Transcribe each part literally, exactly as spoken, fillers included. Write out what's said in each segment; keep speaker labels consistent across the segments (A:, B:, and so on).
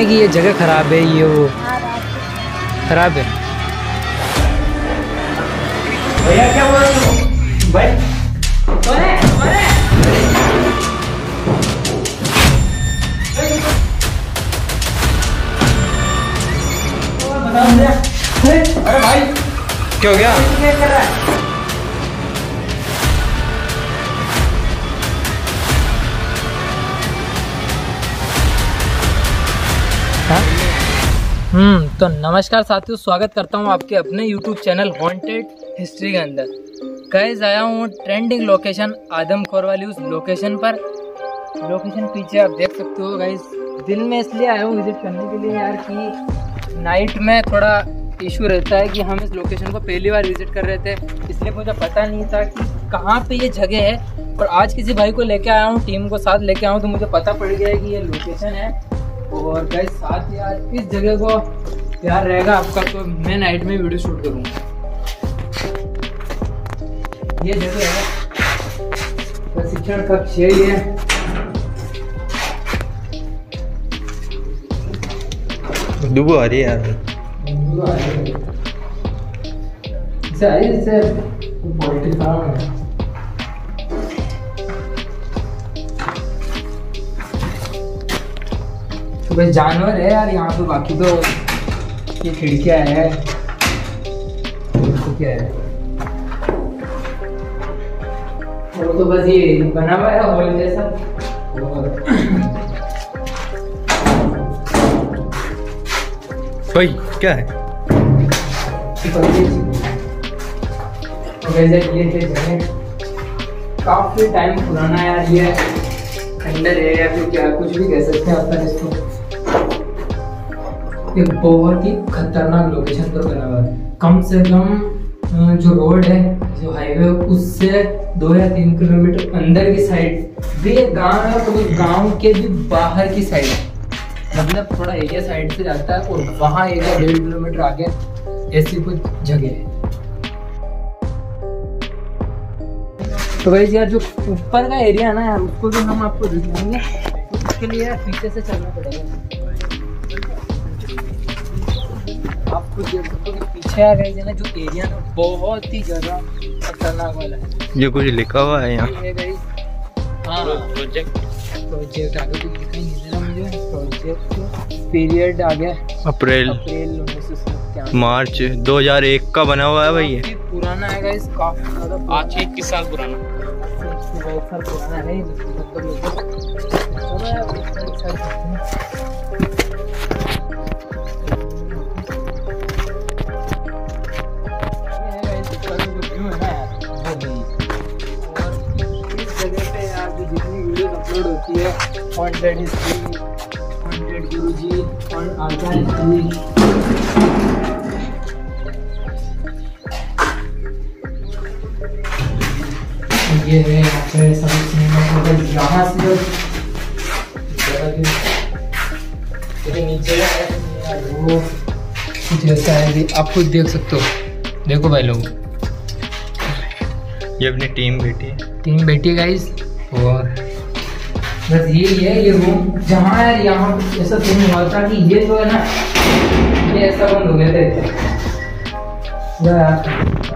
A: हैं कि ये जगह खराब है, ये वो खराब है।
B: भैया क्या बोल रहे हो भाई? अरे अरे अरे भाई
A: क्या हो गया?
B: क्या कर रहा है?
A: हम्म तो नमस्कार साथियों, स्वागत करता हूँ आपके अपने यूट्यूब चैनल हॉन्टेड हिस्ट्री के अंदर। गाइस आया हूँ ट्रेंडिंग लोकेशन आदमखोर वाली उस लोकेशन पर। लोकेशन पीछे आप देख सकते हो गाइस। दिन में इसलिए आया हूँ विजिट करने के लिए यार कि नाइट में थोड़ा इशू रहता है कि हम इस लोकेशन को पहली बार विजिट कर रहे थे, इसलिए मुझे पता नहीं था कि कहाँ पे ये जगह है। और आज किसी भाई को लेके आया हूँ, टीम को साथ लेके आया हूँ, तो मुझे पता पड़ गया है कि ये लोकेशन है। और गाइस साथ यार इस जगह को प्यार रहेगा आपका तो मैं नाइट में वीडियो शूट करूँगा। ये जगह है प्रशिक्षण कक्ष है। ये
C: दुबो आ रही है यार,
A: इसे आई इसे पॉलिटिक्स है। तो बस जानवर है यार यहाँ पे, बाकी तो ये खिड़कियाँ है। तो क्या है वो तो बस ये बना हुआ है हॉल जैसा।
C: भाई क्या है?
A: तो ये जगह काफी टाइम पुराना है यार। ये खंडर है या फिर क्या कुछ भी कह सकते हैं अपन इसको। एक बहुत ही खतरनाक लोकेशन पर बना हुआ है। कम से कम जो रोड है, जो हाईवे, उससे दो या तीन किलोमीटर अंदर की साइड भी एक गांव है, तो गांव के भी बाहर की साइड है, मतलब थोड़ा एरिया साइड से जाता है। और वहाँ एरिया डेढ़ किलोमीटर आगे ऐसी कुछ जगह है। तो भाई यार जो ऊपर का एरिया है ना यार, उसको भी हम आपको दिखाएंगे। उसके लिए यार पीछे से चलना पड़ेगा। आप खुद देख सकते हो कि पीछे आ गए ना जो एरिया ना बहुत ही ज्यादा खतरनाक वाला है।
C: ये कुछ लिखा हुआ है यहाँ?
A: हाँ प्रोजेक्ट प्रोजेक्ट आगे कुछ लिखा ही नहीं दे रहा मुझे। प्रोजेक्ट पीरियड आ गया
C: अप्रैल
A: अप्रैल उन्नीस सौ सत्तानवे
C: मार्च दो हज़ार एक का बना हुआ है भाई। ये
A: पुराना है गाइस, काफी ज्यादा। आज इक्कीस साल पुराना बहुत साल पुराना है। अपलोड होती है हॉन्टेड हिस्ट्री, हॉन्टेड गुरुजी और आचार हिस्ट्री। ये है यहाँ पे सभी सिनेमा को यहाँ से नीचे वो कुछ ऐसा है कि आप खुद देख सकते हो। देखो भाई लोग,
C: ये अपनी टीम बैठी है
A: टीम बैठी है गाइस। और बस यही है ये रूम जहाँ यार यहाँ ऐसा फील हुआ था कि ये जो है ना, ये ऐसा बंद हो गया था यार।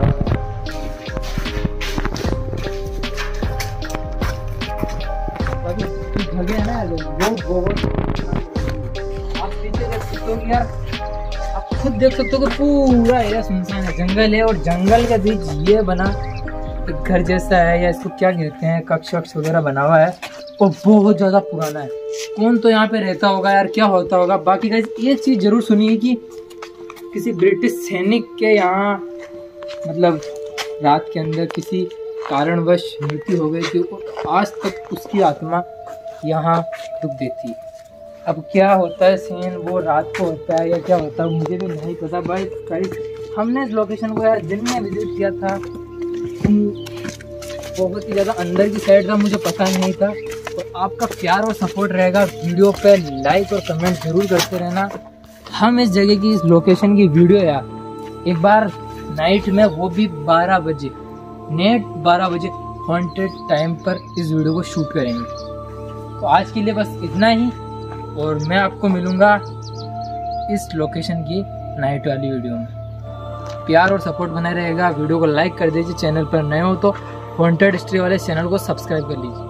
A: जगह है ना वो बहुत, आप पीछे देख सकते हो कि यार आप खुद देख सकते हो कि पूरा एरिया सुनसान है, जंगल है। और जंगल के बीच ये बना एक घर जैसा है, या इसको क्या कहते हैं, कक्ष वक्ष वगैरह बना हुआ है। और बहुत ज़्यादा पुराना है। कौन तो यहाँ पे रहता होगा यार, क्या होता होगा। बाकी गाइस ये चीज़ जरूर सुनिए कि किसी ब्रिटिश सैनिक के यहाँ मतलब रात के अंदर किसी कारणवश मृत्यु हो गई थी, और आज तक उसकी आत्मा यहाँ दुख देती है। अब क्या होता है सीन, वो रात को होता है या क्या होता है मुझे भी नहीं पता। भाई गाइस हमने इस लोकेशन को यार दिन में विजिट किया था, बहुत ही ज़्यादा अंदर की साइड था, मुझे पता नहीं था। और आपका प्यार और सपोर्ट रहेगा, वीडियो पे लाइक और कमेंट जरूर करते रहना। हम इस जगह की, इस लोकेशन की वीडियो यार एक बार नाइट में, वो भी बारह बजे, नेट बारह बजे हॉन्टेड टाइम पर इस वीडियो को शूट करेंगे। तो आज के लिए बस इतना ही। और मैं आपको मिलूँगा इस लोकेशन की नाइट वाली वीडियो में। प्यार और सपोर्ट बना रहेगा। वीडियो को लाइक कर दीजिए, चैनल पर नए हो तो हॉन्टेड हिस्ट्री वाले चैनल को सब्सक्राइब कर लीजिए।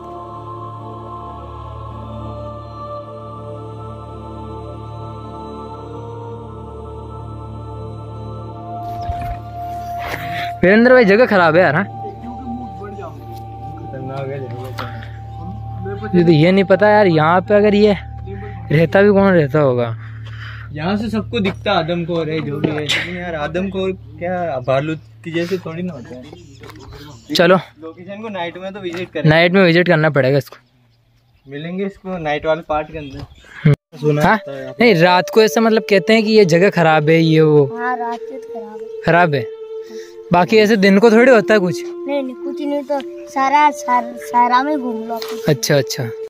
A: वीरेंद्र भाई जगह खराब है यार। हाँ तो ये नहीं पता यार, यहाँ पे अगर ये रहता भी कौन रहता होगा।
C: यहाँ से सबको दिखता आदमखोर है जो भी है, लेकिन यार आदमखोर क्या भालू की जैसे थोड़ी ना होता है।
A: चलो
C: लोकेशन को नाइट में तो विजिट करें,
A: नाइट में विजिट करना पड़ेगा इसको।
C: मिलेंगे इसको नाइट वाले पार्ट के अंदर। सुना
A: हाँ नहीं, रात को ऐसा मतलब कहते हैं कि ये जगह खराब है, ये वो।
D: हाँ रात को तो खराब है।
A: खराब है, बाकी ऐसे दिन को थोड़ी होता है कुछ।
D: नहीं नहीं कुछ नहीं, तो सारा सारा, सारा में घूम लो।
A: अच्छा अच्छा।